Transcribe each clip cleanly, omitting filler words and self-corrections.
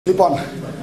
Λοιπόν,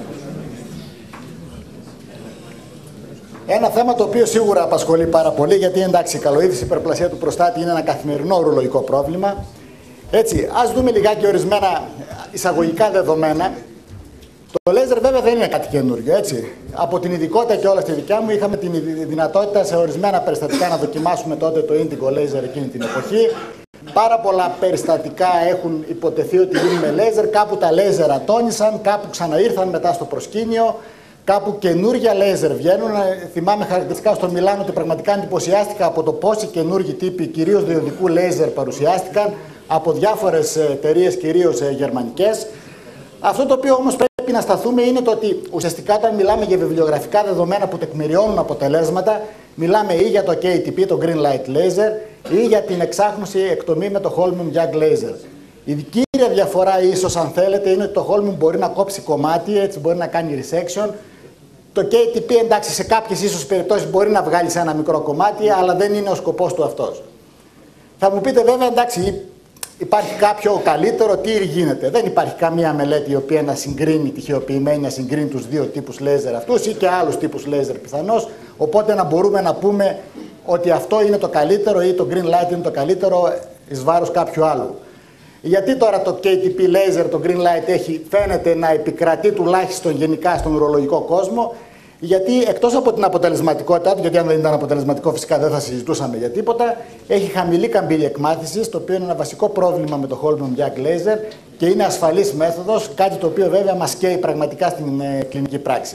ένα θέμα το οποίο σίγουρα απασχολεί πάρα πολύ, γιατί εντάξει, η καλοείδηση υπερπλασία του προστάτη είναι ένα καθημερινό ουρολογικό πρόβλημα. Έτσι, ας δούμε λιγάκι ορισμένα εισαγωγικά δεδομένα. Το λέιζερ βέβαια δεν είναι κάτι καινούριο, έτσι. Από την ειδικότητα και όλα στη δικιά μου είχαμε την δυνατότητα σε ορισμένα περιστατικά να δοκιμάσουμε τότε το Indigo Laser εκείνη την εποχή. Πάρα πολλά περιστατικά έχουν υποτεθεί ότι γίνουν με λέιζερ, κάπου τα λέιζερ ατώνησαν, κάπου ξαναήρθαν μετά στο προσκήνιο, κάπου καινούργια λέιζερ βγαίνουν. Θυμάμαι χαρακτηριστικά στο Μιλάνο ότι πραγματικά εντυπωσιάστηκα από το πόσοι καινούργιοι τύποι, κυρίως διοδικού λέιζερ, παρουσιάστηκαν από διάφορες εταιρείες, κυρίως γερμανικές. Αυτό το οποίο όμως πρέπει να σταθούμε είναι το ότι ουσιαστικά όταν μιλάμε για βιβλιογραφικά δεδομένα που τεκμηριώνουν αποτελέσματα, μιλάμε ή για το KTP, το Green Light Laser, ή για την εξάχνουση εκτομή με το Holmium Young Laser. Η κύρια διαφορά ίσως, αν θέλετε, είναι ότι το Holmium μπορεί να κόψει κομμάτι, έτσι μπορεί να κάνει resection. Το KTP, εντάξει, σε κάποιες ίσως περιπτώσεις μπορεί να βγάλει σε ένα μικρό κομμάτι, αλλά δεν είναι ο σκοπός του αυτός. Θα μου πείτε βέβαια, εντάξει, υπάρχει κάποιο καλύτερο, τι γίνεται. Δεν υπάρχει καμία μελέτη η οποία να συγκρίνει, τυχεοποιημένη, να συγκρίνει τους δύο τύπους λέιζερ αυτούς ή και άλλους τύπους λέιζερ πιθανώς. Οπότε να μπορούμε να πούμε ότι αυτό είναι το καλύτερο ή το Green Light είναι το καλύτερο εις βάρος κάποιου άλλου. Γιατί τώρα το KTP laser, το Green Light φαίνεται να επικρατεί τουλάχιστον γενικά στον ουρολογικό κόσμο? Γιατί εκτός από την αποτελεσματικότητά του, γιατί αν δεν ήταν αποτελεσματικό φυσικά δεν θα συζητούσαμε για τίποτα, έχει χαμηλή καμπύλη εκμάθησης, το οποίο είναι ένα βασικό πρόβλημα με το Holmium Young Laser και είναι ασφαλής μέθοδος, κάτι το οποίο βέβαια μας καίει πραγματικά στην κλινική πράξη.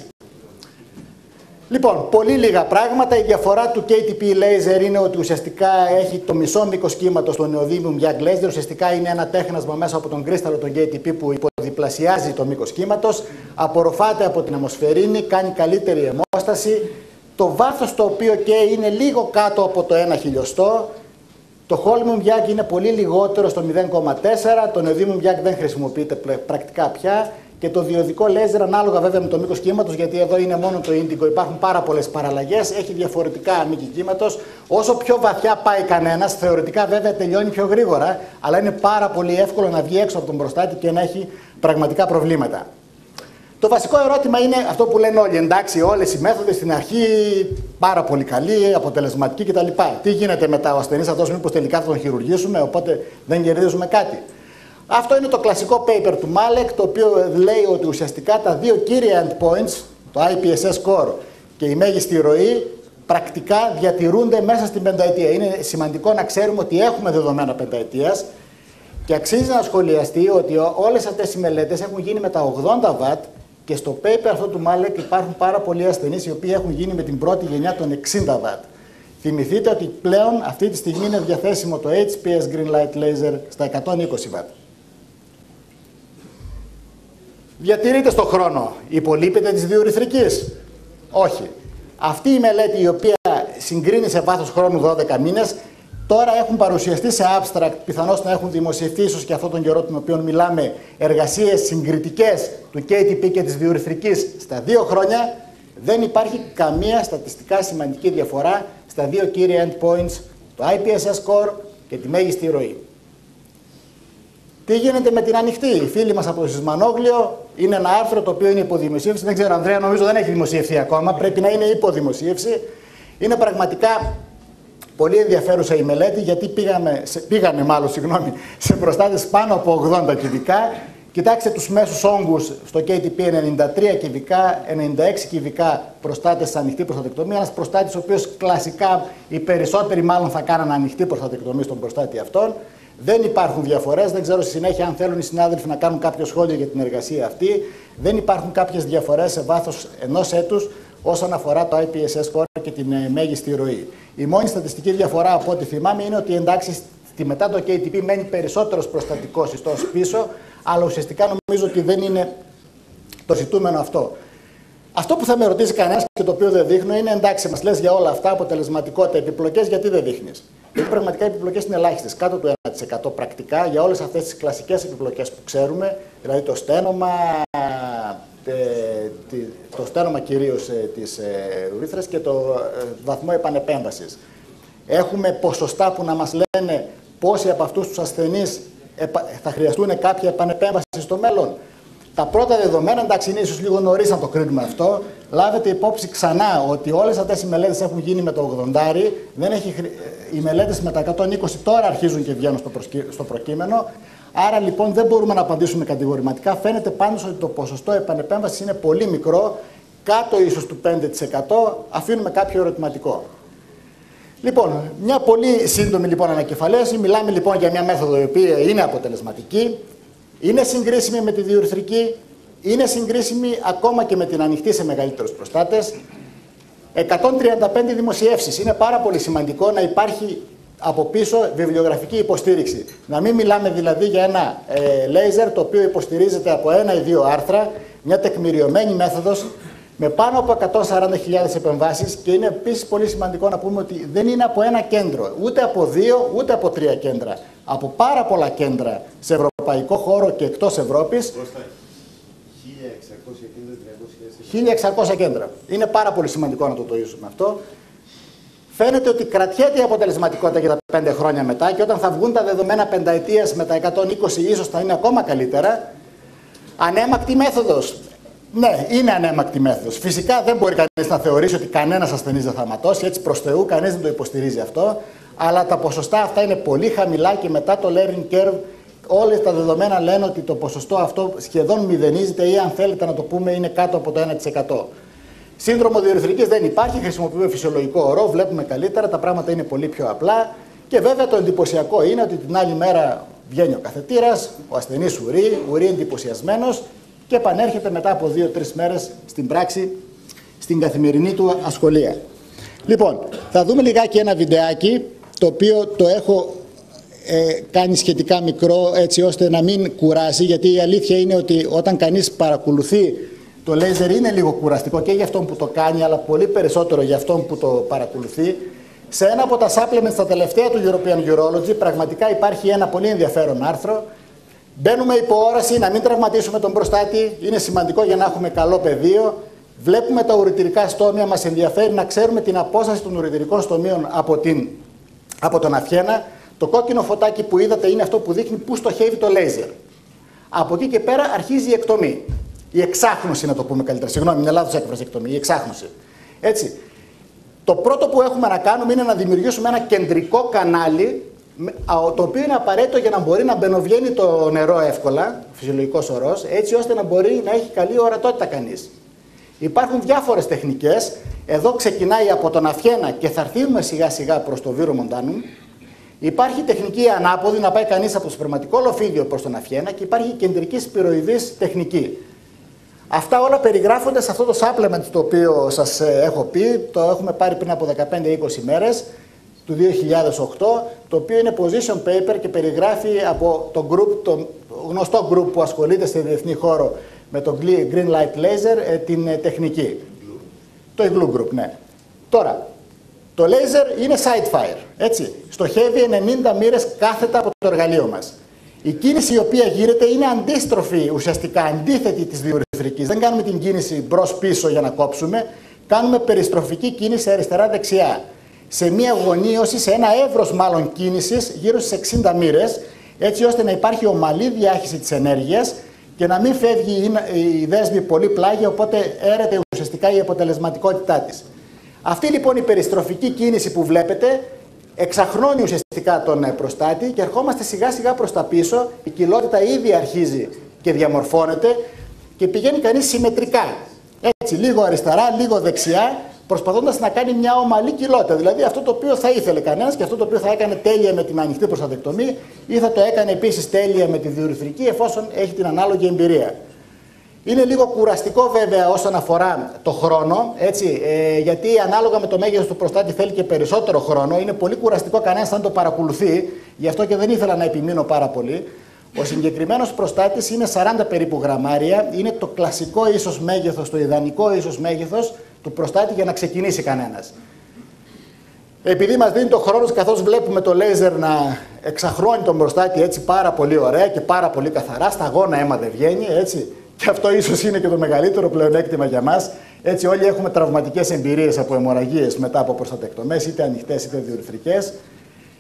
Λοιπόν, πολύ λίγα πράγματα. Η διαφορά του KTP Laser είναι ότι ουσιαστικά έχει το μισό μήκος κύματος στο Neodymium Young Laser. Ουσιαστικά είναι ένα τέχνασμα μέσα από τον κρίσταλο των KTP που υποδιπλασιάζει το μήκος κύματος, απορροφάται από την αιμοσφαιρίνη, κάνει καλύτερη αιμόσταση. Το βάθος το οποίο καίει είναι λίγο κάτω από το 1 χιλιοστό. Το Holmium Young είναι πολύ λιγότερο στο 0,4. Το Neodymium Young δεν χρησιμοποιείται πρακτικά πια. Και το διοδικό λέιζερ, ανάλογα βέβαια με το μήκος κύματος, γιατί εδώ είναι μόνο το Indigo, υπάρχουν πάρα πολλές παραλλαγές, έχει διαφορετικά μήκη κύματος. Όσο πιο βαθιά πάει κανένας, θεωρητικά βέβαια τελειώνει πιο γρήγορα, αλλά είναι πάρα πολύ εύκολο να βγει έξω από τον προστάτη και να έχει πραγματικά προβλήματα. Το βασικό ερώτημα είναι αυτό που λένε όλοι. Εντάξει, όλες οι μέθοδοι στην αρχή πάρα πολύ καλή, αποτελεσματική κτλ. Τι γίνεται μετά, ο ασθενής αυτός μήπως τελικά θα τον χειρουργήσουμε, οπότε δεν κερδίζουμε κάτι? Αυτό είναι το κλασικό paper του Malek, το οποίο λέει ότι ουσιαστικά τα δύο κύρια endpoints, το IPSS score και η μέγιστη ροή, πρακτικά διατηρούνται μέσα στην πενταετία. Είναι σημαντικό να ξέρουμε ότι έχουμε δεδομένα πενταετίας και αξίζει να σχολιαστεί ότι όλες αυτές οι μελέτες έχουν γίνει με τα 80 W και στο paper αυτό του Malek υπάρχουν πάρα πολλοί ασθενείς οι οποίοι έχουν γίνει με την πρώτη γενιά των 60 W. Θυμηθείτε ότι πλέον αυτή τη στιγμή είναι διαθέσιμο το HPS Green Light Laser στα 120 W. Διατηρείται στον χρόνο. Υπολείπεται της διουρηθρικής? Όχι. Αυτή η μελέτη η οποία συγκρίνει σε βάθος χρόνου 12 μήνες, τώρα έχουν παρουσιαστεί σε abstract, πιθανώς να έχουν δημοσιευτεί ίσως και αυτόν τον καιρό τον οποίο μιλάμε, εργασίες συγκριτικές του KTP και της διουρηθρικής στα 2 χρόνια. Δεν υπάρχει καμία στατιστικά σημαντική διαφορά στα δύο κύρια endpoints, το IPSS score και τη μέγιστη ροή. Τι γίνεται με την ανοιχτή? Οι φίλοι μας από το Σισμανόγλιο, είναι ένα άρθρο το οποίο είναι υποδημοσίευση. Δεν ξέρω, Ανδρέα, νομίζω δεν έχει δημοσιευθεί ακόμα. Πρέπει να είναι υποδημοσίευση. Είναι πραγματικά πολύ ενδιαφέρουσα η μελέτη, γιατί πήγανε σε προστάτες πάνω από 80 κυβικά. Κοιτάξτε τους μέσους όγκους στο KTP 93 κυβικά, 96 κυβικά προστάτες σε ανοιχτή προστατεκτομία. Ένας προστάτης ο οποίος κλασικά οι περισσότεροι μάλλον θα κάνανε ανοιχτή προστατεκτομία στον προστάτη αυτόν. Δεν υπάρχουν διαφορές, δεν ξέρω στη συνέχεια αν θέλουν οι συνάδελφοι να κάνουν κάποιο σχόλιο για την εργασία αυτή. Δεν υπάρχουν κάποιες διαφορές σε βάθος ενός έτους όσον αφορά το IPSS score και την μέγιστη ροή. Η μόνη στατιστική διαφορά από ό,τι θυμάμαι είναι ότι εντάξει, μετά το KTP μένει περισσότερος προστατικός ιστός πίσω, αλλά ουσιαστικά νομίζω ότι δεν είναι το ζητούμενο αυτό. Αυτό που θα με ρωτήσει κανένας και το οποίο δεν δείχνω είναι, εντάξει, μας λες για όλα αυτά, αποτελεσματικότητα, επιπλοκές, γιατί δεν δείχνεις? Γιατί πραγματικά οι επιπλοκές είναι ελάχιστες, κάτω του 1% πρακτικά για όλες αυτές τις κλασικές επιπλοκές που ξέρουμε, δηλαδή το στένωμα κυρίως της ουρήθρας και το βαθμό επανεπέμβασης. Έχουμε ποσοστά που να μας λένε πόσοι από αυτούς τους ασθενείς θα χρειαστούν κάποια επανεπέμβαση στο μέλλον. Τα πρώτα δεδομένα, εντάξει, είναι ίσως λίγο νωρίς να το κρίνουμε αυτό. Λάβετε υπόψη ξανά ότι όλες αυτές οι μελέτες έχουν γίνει με το 80. Οι μελέτες με τα 120 τώρα αρχίζουν και βγαίνουν στο προκείμενο. Άρα λοιπόν δεν μπορούμε να απαντήσουμε κατηγορηματικά. Φαίνεται πάντως ότι το ποσοστό επανεπέμβασης είναι πολύ μικρό, κάτω ίσως του 5%. Αφήνουμε κάποιο ερωτηματικό. Λοιπόν, μια πολύ σύντομη λοιπόν ανακεφαλαίωση. Μιλάμε λοιπόν για μια μέθοδο η οποία είναι αποτελεσματική, είναι συγκρίσιμη με τη διουρηθρική, είναι συγκρίσιμη ακόμα και με την ανοιχτή σε μεγαλύτερους προστάτες. 135 δημοσιεύσεις. Είναι πάρα πολύ σημαντικό να υπάρχει από πίσω βιβλιογραφική υποστήριξη. Να μην μιλάμε δηλαδή για ένα λέιζερ το οποίο υποστηρίζεται από 1 ή 2 άρθρα, μια τεκμηριωμένη μέθοδος με πάνω από 140.000 επεμβάσεις, και είναι επίσης πολύ σημαντικό να πούμε ότι δεν είναι από ένα κέντρο, ούτε από 2, ούτε από 3 κέντρα. Από πάρα πολλά κέντρα σε ευρωπαϊκό χώρο και εκτός Ευρώπης. 1.600 κέντρα. Είναι πάρα πολύ σημαντικό να το τονίσουμε αυτό. Φαίνεται ότι κρατιέται η αποτελεσματικότητα για τα 5 χρόνια μετά, και όταν θα βγουν τα δεδομένα πενταετίας με τα 120 ίσως θα είναι ακόμα καλύτερα. Ανέμακτη μέθοδος. Ναι, είναι ανέμακτη μέθοδος. Φυσικά δεν μπορεί κανείς να θεωρήσει ότι κανένας ασθενής δεν θα ματώσει, έτσι προς Θεού, κανείς δεν το υποστηρίζει αυτό. Αλλά τα ποσοστά αυτά είναι πολύ χαμηλά και μετά το learning curve όλες τα δεδομένα λένε ότι το ποσοστό αυτό σχεδόν μηδενίζεται, ή αν θέλετε να το πούμε είναι κάτω από το 1%. Σύνδρομο διουρηθρικής δεν υπάρχει, χρησιμοποιούμε φυσιολογικό ορό, βλέπουμε καλύτερα, τα πράγματα είναι πολύ πιο απλά. Και βέβαια το εντυπωσιακό είναι ότι την άλλη μέρα βγαίνει ο καθετήρας, ο ασθενής ουρεί εντυπωσιασμένος και επανέρχεται μετά από 2-3 μέρες στην πράξη, στην καθημερινή του ασχολία. Λοιπόν, θα δούμε λιγάκι ένα βιντεάκι, το οποίο το έχω κάνει σχετικά μικρό, έτσι ώστε να μην κουράσει, γιατί η αλήθεια είναι ότι όταν κανείς παρακολουθεί το λέιζερ είναι λίγο κουραστικό και για αυτόν που το κάνει, αλλά πολύ περισσότερο για αυτόν που το παρακολουθεί. Σε ένα από τα supplements τα τελευταία του European Urology πραγματικά υπάρχει ένα πολύ ενδιαφέρον άρθρο. Μπαίνουμε υπό όραση να μην τραυματίσουμε τον προστάτη, είναι σημαντικό για να έχουμε καλό πεδίο. Βλέπουμε τα ουρητηρικά στόμια, μας ενδιαφέρει να ξέρουμε την απόσταση των ουρητηρικών στομίων από τον αφιένα. Το κόκκινο φωτάκι που είδατε είναι αυτό που δείχνει πού στοχεύει το λέιζερ. Από εκεί και πέρα αρχίζει η εκτομή. Η εξάχνωση, να το πούμε καλύτερα. Συγγνώμη, είναι λάθος έκφραση εκτομή. Η εξάχνωση. Έτσι. Το πρώτο που έχουμε να κάνουμε είναι να δημιουργήσουμε ένα κεντρικό κανάλι, το οποίο είναι απαραίτητο για να μπορεί να μπαινοβγαίνει το νερό εύκολα, φυσιολογικός ορός, έτσι ώστε να μπορεί να έχει καλή ορατότητα κανείς. Υπάρχουν διάφορες τεχνικές. Εδώ ξεκινάει από τον αφιένα και θα έρθουμε σιγά σιγά προς το βίρο μοντάνουμ. Υπάρχει τεχνική ανάποδη, να πάει κανείς από το σπερματικό λοφίδιο προς τον αφιένα, και υπάρχει κεντρική σπυροειδής τεχνική. Αυτά όλα περιγράφονται σε αυτό το supplement το οποίο σας έχω πει, το έχουμε πάρει πριν από 15-20 μέρες, του 2008, το οποίο είναι position paper και περιγράφει από το γνωστό group που ασχολείται στη διεθνή χώρο με το Green Light Laser την τεχνική. Το Igloo Group, ναι. Τώρα, το laser είναι side fire, έτσι. Στοχεύει 90 μοίρες κάθετα από το εργαλείο μας. Η κίνηση η οποία γίνεται είναι αντίστροφη, ουσιαστικά αντίθετη της διουρηθρικής. Δεν κάνουμε την κίνηση μπρος-πίσω για να κόψουμε, κάνουμε περιστροφική κίνηση αριστερά-δεξιά. Σε μια γωνίωση, σε ένα εύρος μάλλον κίνησης, γύρω στις 60 μοίρες, έτσι ώστε να υπάρχει ομαλή διάχυση της ενέργειας και να μην φεύγει η δέσμη πολύ πλάγια, οπότε έρεται ουσιαστικά η αποτελεσματικότητά της. Αυτή λοιπόν η περιστροφική κίνηση που βλέπετε εξαχρώνει ουσιαστικά τον προστάτη και ερχόμαστε σιγά σιγά προς τα πίσω. Η κοιλότητα ήδη αρχίζει και διαμορφώνεται και πηγαίνει κανείς συμμετρικά. Έτσι, λίγο αριστερά, λίγο δεξιά, προσπαθώντας να κάνει μια ομαλή κοιλότητα. Δηλαδή αυτό το οποίο θα ήθελε κανένας και αυτό το οποίο θα έκανε τέλεια με την ανοιχτή προστατεκτομή ή θα το έκανε επίσης τέλεια με τη διουρηθρική, εφόσον έχει την ανάλογη εμπειρία. Είναι λίγο κουραστικό βέβαια όσον αφορά το χρόνο, έτσι, γιατί ανάλογα με το μέγεθος του προστάτη θέλει και περισσότερο χρόνο. Είναι πολύ κουραστικό κανένας να το παρακολουθεί, γι' αυτό και δεν ήθελα να επιμείνω πάρα πολύ. Ο συγκεκριμένος προστάτης είναι 40 περίπου γραμμάρια, είναι το κλασικό ίσως μέγεθος, το ιδανικό ίσως μέγεθος του προστάτη για να ξεκινήσει κανένας. Επειδή μας δίνει το χρόνο καθώς βλέπουμε το λέιζερ να εξαχρώνει τον προστάτη έτσι πάρα πολύ ωραία και πάρα πολύ καθαρά, σταγόνα αίμα δεν βγαίνει, έτσι. Και αυτό ίσως είναι και το μεγαλύτερο πλεονέκτημα για μας. Έτσι, όλοι έχουμε τραυματικές εμπειρίες από αιμορραγίες μετά από προστατεκτομές, είτε ανοιχτές είτε διουρηθρικές.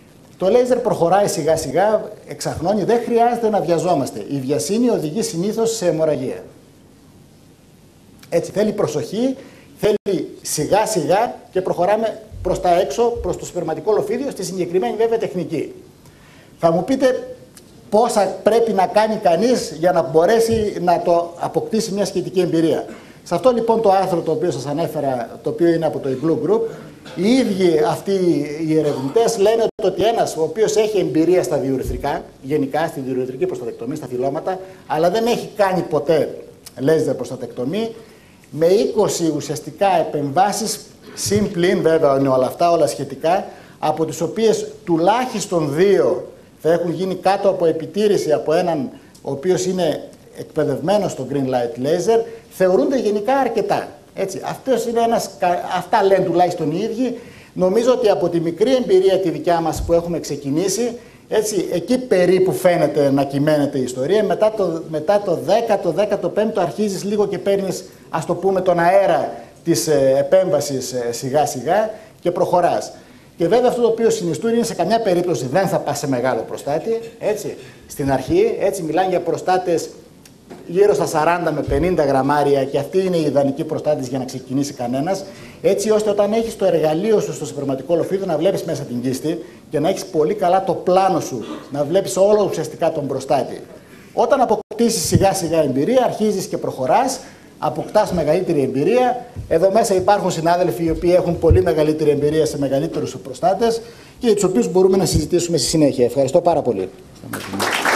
Το λέιζερ προχωράει σιγά σιγά, εξαχνώνει, δεν χρειάζεται να βιαζόμαστε. Η βιασύνη οδηγεί συνήθως σε αιμορραγία. Έτσι, θέλει προσοχή, θέλει σιγά σιγά και προχωράμε προς τα έξω, προς το σπερματικό λοφίδιο, στη συγκεκριμένη βέβαια τεχνική. Θα μου πείτε πόσα πρέπει να κάνει κανείς για να μπορέσει να το αποκτήσει μια σχετική εμπειρία. Σε αυτό λοιπόν το άρθρο το οποίο σας ανέφερα, το οποίο είναι από το Igloo Group, οι ίδιοι αυτοί οι ερευνητές λένε ότι ένας ο οποίος έχει εμπειρία στα διουρηθρικά, γενικά στη διουρηθρική προστατεκτομή, στα θυλώματα, αλλά δεν έχει κάνει ποτέ λέιζερ προστατεκτομή, με 20 ουσιαστικά επεμβάσεις, συν πλην βέβαια είναι όλα αυτά, όλα σχετικά, από τις οποίες τουλάχιστον 2 θα έχουν γίνει κάτω από επιτήρηση από έναν ο οποίος είναι εκπαιδευμένος στο green light laser, θεωρούνται γενικά αρκετά. Έτσι, αυτά λένε τουλάχιστον οι ίδιοι. Νομίζω ότι από τη μικρή εμπειρία τη δικιά μας που έχουμε ξεκινήσει, έτσι, εκεί περίπου φαίνεται να κυμαίνεται η ιστορία. Μετά το 10ο, 15ο αρχίζεις λίγο και παίρνεις, ας το πούμε, τον αέρα της επέμβασης σιγά σιγά και προχωράς. Και βέβαια αυτό το οποίο συνιστούν είναι σε καμιά περίπτωση δεν θα πας σε μεγάλο προστάτη, έτσι, στην αρχή, έτσι μιλάνε για προστάτες γύρω στα 40 με 50 γραμμάρια και αυτή είναι η ιδανική προστάτης για να ξεκινήσει κανένας, έτσι ώστε όταν έχεις το εργαλείο σου στο σπερματικό λοφίδιο να βλέπεις μέσα την κίστη και να έχεις πολύ καλά το πλάνο σου, να βλέπεις όλο ουσιαστικά τον προστάτη. Όταν αποκτήσεις σιγά σιγά εμπειρία, αρχίζεις και προχωράς, αποκτάς μεγαλύτερη εμπειρία. Εδώ μέσα υπάρχουν συνάδελφοι οι οποίοι έχουν πολύ μεγαλύτερη εμπειρία σε μεγαλύτερους προστάτες και για τους οποίους μπορούμε να συζητήσουμε στη συνέχεια. Ευχαριστώ πάρα πολύ.